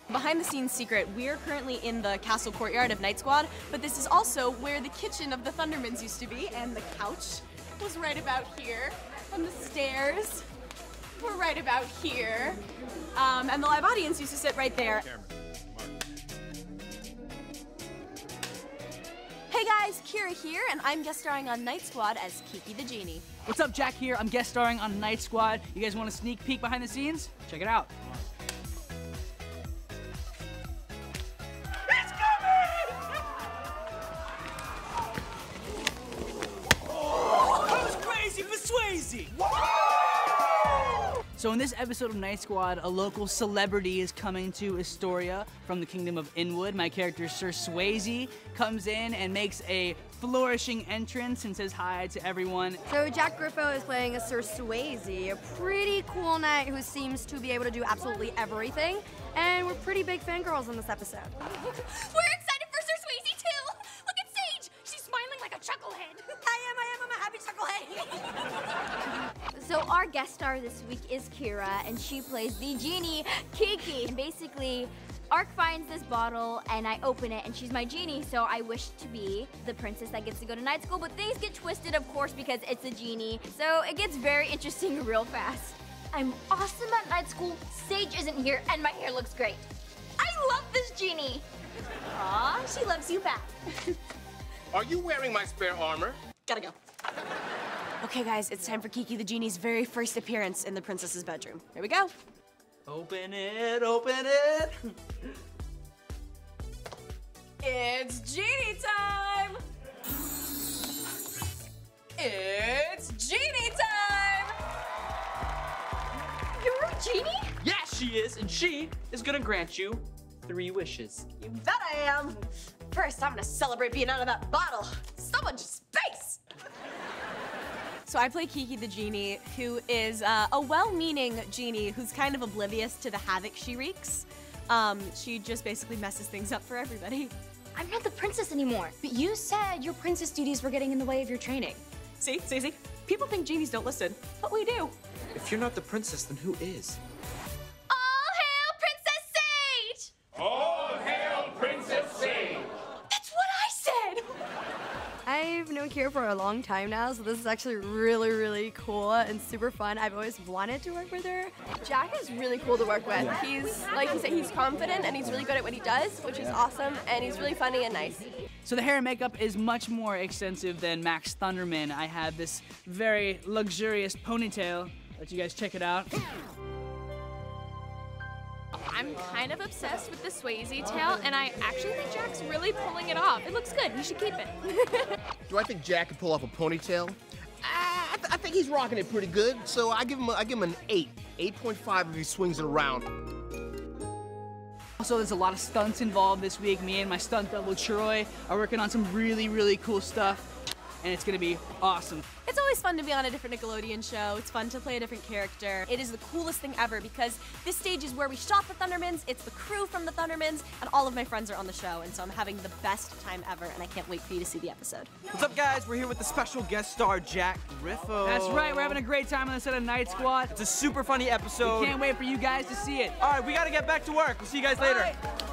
Behind the scenes secret, we are currently in the castle courtyard of Night Squad, but this is also where the kitchen of the Thundermans used to be, and the couch was right about here, and the stairs were right about here, and the live audience used to sit right there. Hey guys, Kira here, and I'm guest starring on Night Squad as Kiki the Genie. What's up, Jack here? I'm guest starring on Night Squad. You guys want a sneak peek behind the scenes? Check it out. It's coming! Who's crazy for Swayze? So in this episode of Night Squad, a local celebrity is coming to Astoria from the kingdom of Inwood. My character, Sir Swayze, comes in and makes a flourishing entrance and says hi to everyone. So Jack Griffo is playing a Sir Swayze, a pretty cool knight who seems to be able to do absolutely everything. And we're pretty big fangirls in this episode. We're excited for Sir Swayze too! Look at Sage! She's smiling like a chucklehead. I'm a happy chucklehead. So our guest star this week is Kira, and she plays the genie, Kiki. And basically, Ark finds this bottle, and I open it, and she's my genie, so I wish to be the princess that gets to go to night school, but things get twisted, of course, because it's a genie. So it gets very interesting real fast. I'm awesome at night school, Sage isn't here, and my hair looks great. I love this genie. Aw, she loves you back. Are you wearing my spare armor? Gotta go. Okay guys, it's time for Kiki the Genie's very first appearance in the princess's bedroom. Here we go. Open it, open it. It's genie time! It's genie time! You're a genie? Yes, she is, and she is gonna grant you 3 wishes. You bet I am! First, I'm gonna celebrate being out of that bottle. Someone just space! So I play Kiki the Genie, who is a well-meaning genie who's kind of oblivious to the havoc she wreaks. She just basically messes things up for everybody. I'm not the princess anymore. But you said your princess duties were getting in the way of your training. See? People think genies don't listen, but we do. If you're not the princess, then who is? All hail Princess Sage! All hail Princess Sage! That's what I said! I've known Kira for a long time now, so this is actually really, really cool and super fun. I've always wanted to work with her. Jack is really cool to work with. He's, like you said, he's confident and he's really good at what he does, which is awesome, and he's really funny and nice. So the hair and makeup is much more extensive than Max Thunderman. I have this very luxurious ponytail. Let you guys check it out. I'm kind of obsessed with the Swayze tail, and I actually think Jack's really pulling it off. It looks good. You should keep it. Do I think Jack can pull off a ponytail? I think he's rocking it pretty good, so I give him an 8. 8.5 if he swings it around. Also, there's a lot of stunts involved this week. Me and my stunt double, Troy, are working on some really, really cool stuff, and it's gonna be awesome. It's always fun to be on a different Nickelodeon show. It's fun to play a different character. It is the coolest thing ever because this stage is where we shot the Thundermans, it's the crew from the Thundermans, and all of my friends are on the show, and so I'm having the best time ever, and I can't wait for you to see the episode. What's up, guys? We're here with the special guest star, Jack Griffo. That's right, we're having a great time on the set of Night Squad. It's a super funny episode. We can't wait for you guys to see it. All right, we gotta get back to work. We'll see you guys later.